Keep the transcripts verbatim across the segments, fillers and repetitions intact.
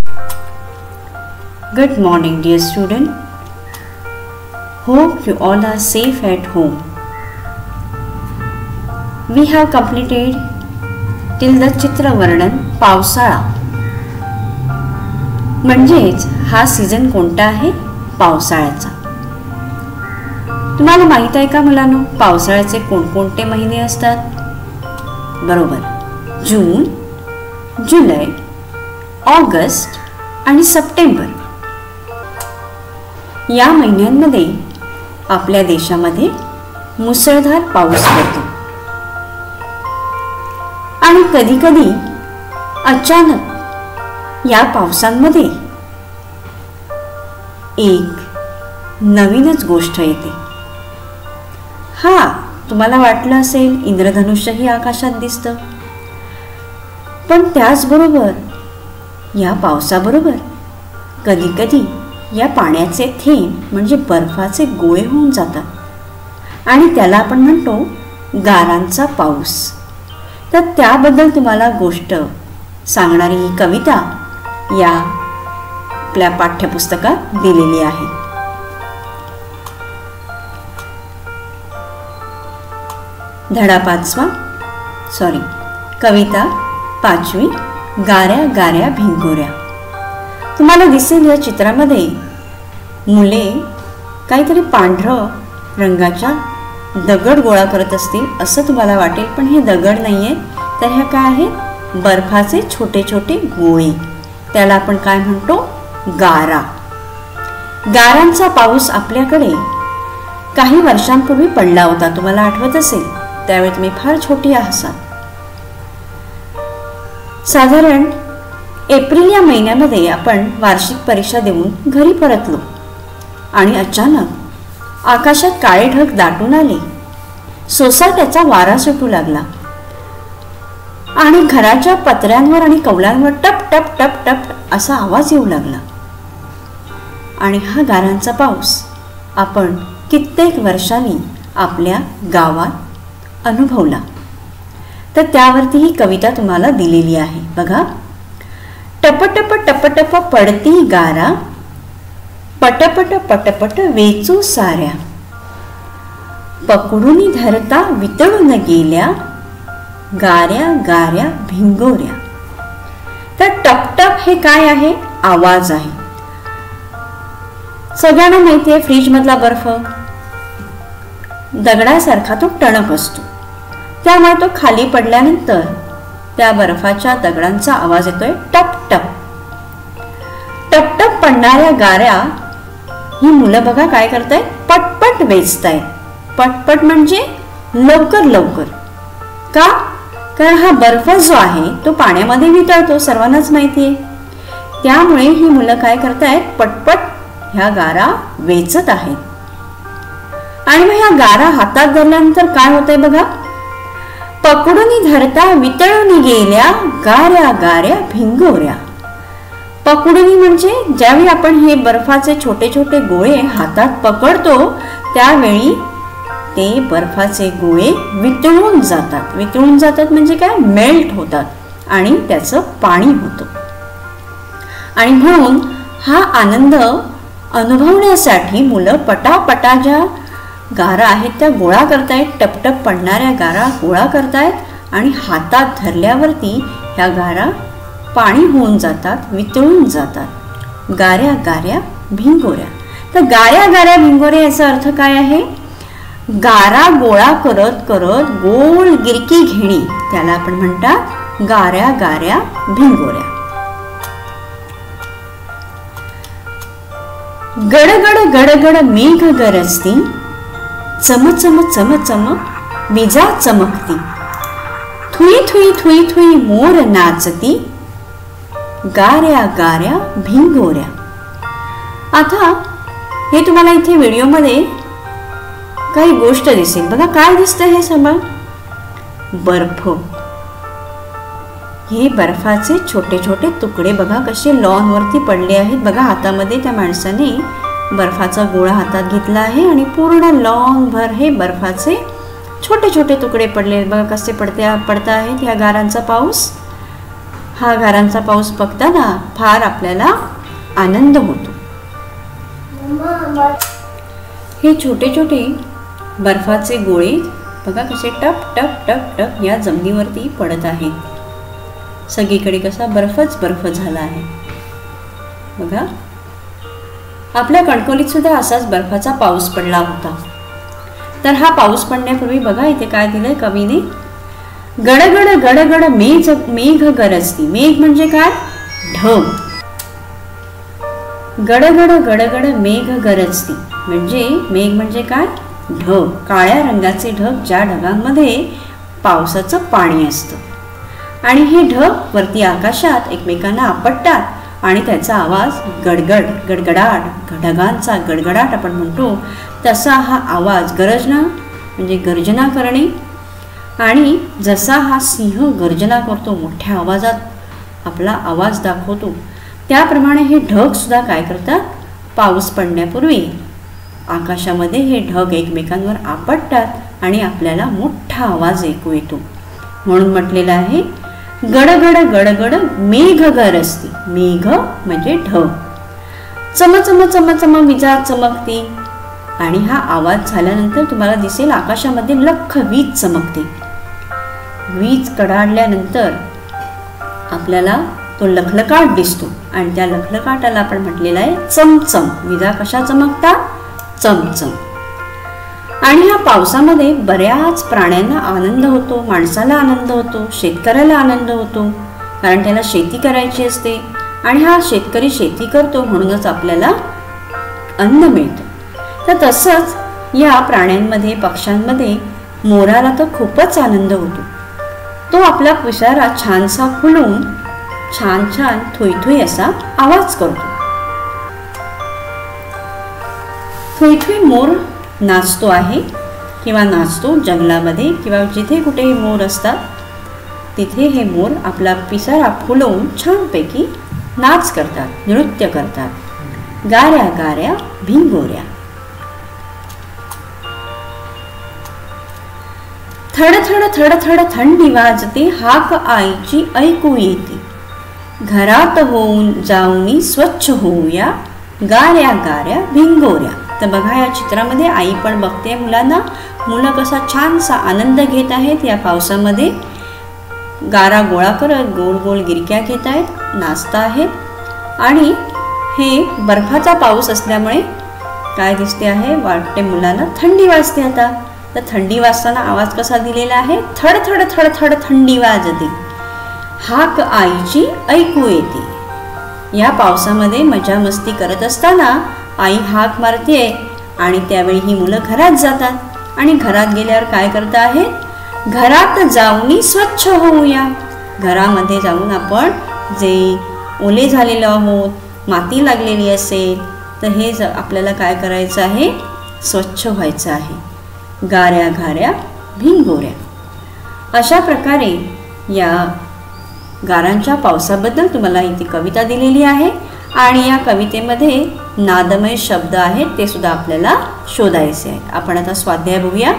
Good morning, dear student. Hope you all are safe at home. We have completed till the चित्र वर्णन पावसाळा. म्हणजेच हा season कोणता आहे? पावसाळ्याचा. तुम्हाला माहित आहे का मुलांनो, पावसाळ्याचे कोणकोणते महिने असतात? बरोबर, जून, जुलै, ऑगस्ट आणि सप्टेंबर या महिन्यांमध्ये आपल्या देशामध्ये मुसळधार पाऊस पडतो आणि कधी-कधी अचानक या पावसांमध्ये एक नवीनच गोष्ट येते. हा, तुम्हाला वाटलं असेल इंद्रधनुष्यही आकाशात दिसतं, पण त्याचबरोबर या पावसाबरोबर कधी-कधी या पाण्याचे थेंब म्हणजे बर्फाचे गोळे होऊन जातात आणि त्याला आपण म्हणतो गारांचा पाऊस. तर त्याबद्दल तुम्हाला गोष्ट सांगणारी ही कविता या आपल्या पाठ्यपुस्तकात दिलेली आहे. धडा पाचवा सॉरी कविता पाचवी, गाऱ्या गाऱ्या भिंगोऱ्या. तुम्हाला दिसेल या चित्रामध्ये मुले काहीतरी पांढरं रंगाच्या दगड गोळा करत असतील असं तुम्हाला वाटेल, पण हे दगड नाहीये, तर ह्या काय आहेत? बर्फाचे छोटे छोटे गोळे. त्याला आपण काय म्हणतो? गारा. गारांचा पाऊस आपल्याकडे काही वर्षांपूर्वी पडला होता, तुम्हाला आठवत असेल. त्यावेळी तुम्ही फार छोटी आहात. साधारण एप्रिल या महिन्यामध्ये आपण वार्षिक परीक्षा देऊन घरी परतलो आणि अचानक आकाशात काळे ढग दाटून आले. सोसाट्याचा वारा सुटू लागला आणि घराच्या पत्र्यांवर आणि कौलांवर टप टप टप टप असा आवाज येऊ लागला. आणि हा गारांचा पाऊस आपण कित्येक वर्षांनी आपल्या गावात अनुभवला. तर त्यावरती ही कविता तुम्हाला दिलेली आहे. बघा, टपटप टपटप पडती गारा, पटपट पटपट वेचू साऱ्या, पकडून धरता वितळून गेल्या, गाऱ्या गाऱ्या भिंगोऱ्या. तर टपटप हे काय आहे? आवाज आहे. सगळ्यांना माहिती आहे फ्रीज मधला बर्फ दगडासारखा तो टणक असतो, त्यामुळे तो खाली पडल्यानंतर त्या बर्फाच्या दगडांचा आवाज येतोय टप टप. टपटप पडणाऱ्या गाऱ्या ही मुलं बघा काय करतायत? पटपट वेचतायत. पटपट म्हणजे लवकर लवकर. का? कारण हा बर्फ जो आहे तो पाण्यामध्ये वितळतो, सर्वांनाच माहिती आहे. त्यामुळे ही मुलं काय करतायत? पटपट ह्या गारा वेचत आहेत. आणि मग ह्या गारा हातात धरल्यानंतर काय होतंय बघा? पकडून धरता वितळून गेल्या, गाऱ्या गाऱ्या भिंगोऱ्या. पकडून म्हणजे ज्यावेळी आपण हे बर्फाचे छोटे छोटे गोळे हातात पकडतो त्यावेळी ते बर्फाचे गोळे वितळून जातात. वितळून जातात म्हणजे काय? मेल्ट होतात आणि त्याचं पाणी होतं. आणि म्हणून हा आनंद अनुभवण्यासाठी मुलं पटापटा ज्या गारा आहेत त्या गोळा करतायत. टपटप पडणाऱ्या गारा गोळा करतायत आणि हातात धरल्यावरती ह्या गारा पाणी होऊन जातात, वितळून जातात. गाऱ्या गाऱ्या भिंगोऱ्या. तर गाऱ्या गाऱ्या भिंगोऱ्या याचा अर्थ काय आहे? गारा गोळा करत करत गोल गिरकी घेणे, त्याला आपण म्हणतात गाऱ्या गाऱ्या भिंगोऱ्या. गडगड गडगड मेघ गरजती, चम चम चम चम विजा चमकती, थुई थुई थुई थुई मोर नाचती, गाऱ्या गाऱ्या भिंगोऱ्या. आता हे तुम्हाला इथे व्हिडिओमध्ये काही गोष्ट दिसेल. बघा काय दिसतं हे सगळं? बर्फ. हे बर्फाचे छोटे छोटे तुकडे बघा कसे लॉन वरती पडले आहेत. बघा हातामध्ये त्या माणसाने बर्फाचा गोळा हातात घेतला आहे आणि पूर्ण लॉन भर हे बर्फाचे छोटे छोटे तुकडे पडले. बघा कसे पडते पडता आहेत ह्या गारांचा पाऊस. हा गारांचा पाऊस बघताना फार आपल्याला आनंद होतो. हे छोटे छोटे बर्फाचे गोळे बघा कसे टप टप टप टप या जमिनीवरती पडत आहेत. सगळीकडे कसा बर्फच बर्फ झाला आहे. बघा आपल्या कणकवलीत सुद्धा असाच बर्फाचा पाऊस पडला होता. तर हा पाऊस पडण्यापूर्वी बघा इथे काय दिलंय कवीने, गडगड गडगड मेघ मेघ गरजती. मेघ म्हणजे काय, ढग. गडगड गडगड मेघ गरजती म्हणजे मेघ म्हणजे काय, ढग. काळ्या रंगाचे ढग, ज्या ढगांमध्ये पावसाचं पाणी असतं आणि हे ढग वरती आकाशात एकमेकांना आपटतात आणि त्याचा आवाज गडगड गडगडाट, ढगांचा गडगडाट आपण म्हणतो तसा हा आवाज, गरजना म्हणजे गर्जना करणे. आणि जसा हा सिंह गर्जना करतो, मोठ्या आवाजात आपला आवाज दाखवतो, त्याप्रमाणे हे ढग सुद्धा काय करतात, पाऊस पडण्यापूर्वी आकाशामध्ये हे ढग एकमेकांवर आपटतात आणि आपल्याला मोठा आवाज ऐकू येतो. म्हणून म्हटलेलं आहे गडगड गडगड मेघ गरजती. मेघ म्हणजे ढग. चमचम चमचम विजा चमकती. आणि हा आवाज झाल्यानंतर तुम्हाला दिसेल आकाशामध्ये लख वीज चमकते. वीज कडाडल्यानंतर आपल्याला तो लखलकाट दिसतो आणि त्या लखलकाटाला आपण म्हटलेला आहे चमचम. विजा कशा चमकतात, चमचम. आणि ह्या पावसामध्ये बऱ्याच प्राण्यांना आनंद होतो, माणसाला आनंद होतो, शेतकऱ्याला आनंद होतो, कारण त्याला शेती करायची असते आणि हा शेतकरी शेती करतो म्हणूनच आपल्याला अन्न मिळतं. तर तसंच या प्राण्यांमध्ये, पक्ष्यांमध्ये मोराला तर खूपच आनंद होतो. तो आपला पिसारा छानसा फुलवून छान छान थुई थुई असा आवाज करतो. थुई थुई मोर नाचतो आहे किंवा नाचतो जंगलामध्ये किंवा जिथे कुठेही मोर असतात तिथे हे मोर आपला पिसारा फुलवून छानपैकी नाच करतात, नृत्य करतात. गाऱ्या गाऱ्या भिंगोऱ्या. थड थड थड थड थंडी वाजते, हाक आईची ऐकू येते. घरात होऊन जाऊनी स्वच्छ होऊया, गाऱ्या गाऱ्या भिंगोऱ्या. तर बघा या चित्रामध्ये आई पण बघते मुलांना. मुलं कसा छानसा आनंद घेत आहेत या पावसामध्ये. गारा गोळा करत गोल गोल गिरक्या घेत आहेत, नाचता आहेत. आणि हे बर्फाचा पाऊस असल्यामुळे काय दिसते आहे, वाटते मुलांना थंडी वाजते आता. तर थंडी वाजताना आवाज कसा दिलेला आहे, थड थड थड थड थंडी वाजते, हाक आईची ऐकू येते. या पावसामध्ये मजा मस्ती करत असताना आई हाक मारते आणि त्यावेळी ही मुलं घरात जातात आणि घरात गेल्यावर काय करत आहेत, घरात जाऊन स्वच्छ होऊया. घरामध्ये जाऊन आपण जे ओले झालेलो आहोत, माती लागलेली असेल तर हे आपल्याला काय करायचं आहे, स्वच्छ व्हायचं आहे. गाऱ्या गाऱ्या भिंगोऱ्या. अशा प्रकारे या गारांच्या पावसाबद्दल तुम्हाला इथे कविता दिलेली आहे आणि या कवितेमध्ये नादमय शब्द आहेत ते सुद्धा आपल्याला शोधायचे आहेत. आपण आता स्वाध्याय बघूया.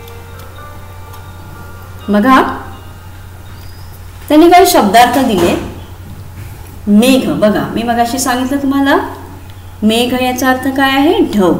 बघा त्यांनी काही शब्दार्थ दिले. मेघ, बघा मी मगाशी सांगितलं तुम्हाला मेघ याचा अर्थ काय आहे, ढग.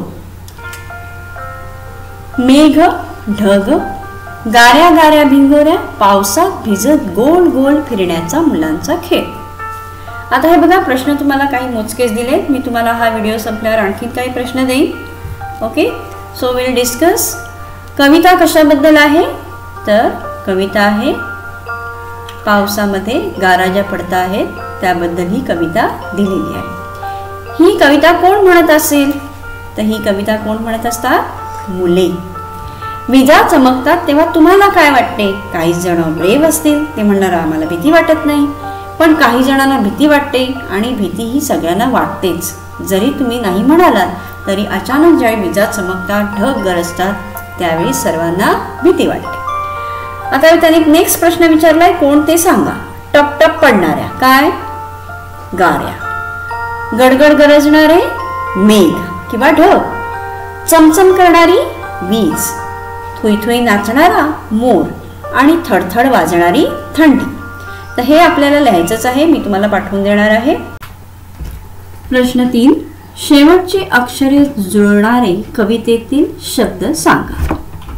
मेघ ढग. गाऱ्या गाऱ्या भिंगोऱ्या, पावसात भिजत गोल गोल फिरण्याचा मुलांचा खेळ. आता हे बघा प्रश्न तुम्हाला काही मोजकेच दिले. मी तुम्हाला हा व्हिडिओ संपल्यावर आणखीन काही प्रश्न देईन. Okay, so will discuss. कविता कशाबद्दल आहे, तर कविता आहे पावसामध्ये गारा ज्या पडत आहेत त्याबद्दल ही कविता दिलेली आहे. ही कविता कोण म्हणत असेल, तर ही कविता कोण म्हणत असतात, मुले. विजा चमकतात तेव्हा तुम्हाला काय वाटते, काही जण ब्रेव असतील, ते म्हणणार आम्हाला भीती वाटत नाही. पण काही जणांना भीती वाटते आणि भीती ही सगळ्यांना वाटतेच. जरी तुम्ही नाही म्हणालात तरी अचानक ज्यावेळी विजा चमकतात, ढग गरजतात त्यावेळी सर्वांना भीती वाटते. आता त्याने नेक्स्ट प्रश्न विचारलाय, कोण ते सांगा. टपटप पडणाऱ्या, काय, गाऱ्या. गडगड गरजणारे, मेघ किंवा ढग. चमचम करणारी, वीज. थुई थुई नाचणारा, मोर. आणि थडथड वाजणारी, थंडी. तर हे आपल्याला लिहायचंच आहे, मी तुम्हाला पाठवून देणार आहे. प्रश्न तीन, शेवटचे अक्षरे जुळणारे कवितेतील शब्द सांगा.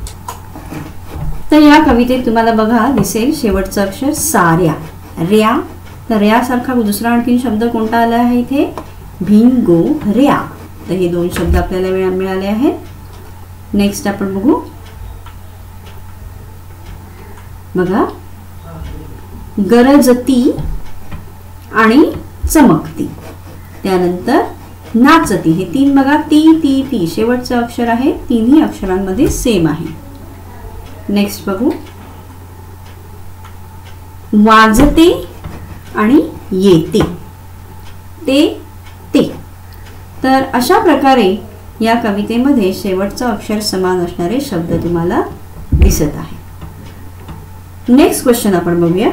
तर या कवितेत तुम्हाला बघा दिसेल शेवटचं अक्षर साऱ्या, र्या. तर र्यासारखा दुसरा आणखीन शब्द कोणता आला आहे इथे, भिंगो र्या. तर हे दोन शब्द आपल्याला मिळाले आहेत. नेक्स्ट आपण बघू, बघा गरजती आणि चमकती. त्यानंतर नाचती. हे तीन बघा, ती ती ती शेवटचं अक्षर आहे, तिन्ही अक्षरांमध्ये सेम आहे. नेक्स्ट बघू, वाजते आणि येते, ते ते. तर अशा प्रकारे या कवितेमध्ये शेवटचं अक्षर समान असणारे शब्द तुम्हाला दिसत आहे. नेक्स्ट क्वेश्चन आपण बघूया.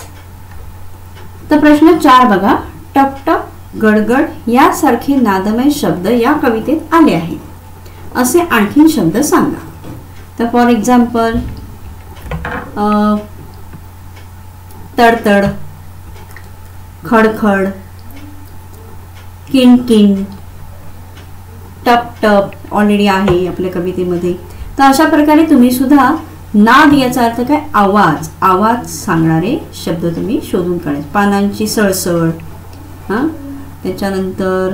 तर प्रश्न चार बघा, टपटप, गडगड यासारखे नादमय शब्द या कवितेत आले आहेत, असे आणखीन शब्द सांगा. तर फॉर एक्झाम्पल तडतड, खडखड, किणकिण, टपटप ऑलरेडी आहे आपल्या कवितेमध्ये. तर अशा प्रकारे तुम्ही सुद्धा नाद याचा अर्थ काय, आवाज, आवाज सांगणारे शब्द तुम्ही शोधून काढायचे. पानांची सळसळ, हां, त्याच्यानंतर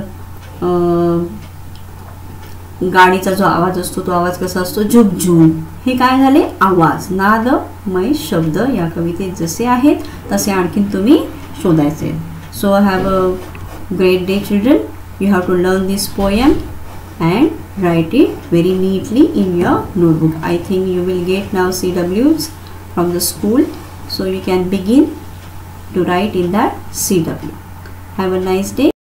गाडीचा जो आवाज असतो तो आवाज कसा असतो, झुकझुक. हे काय झाले, आवाज, नादमय शब्द या कवितेत जसे आहेत तसे आणखीन तुम्ही शोधायचे. So have a great day children. You have to learn this poem and write it very neatly in your notebook. I think you will get now C Ws from the school, so you can begin to write in that C W. Have a nice day.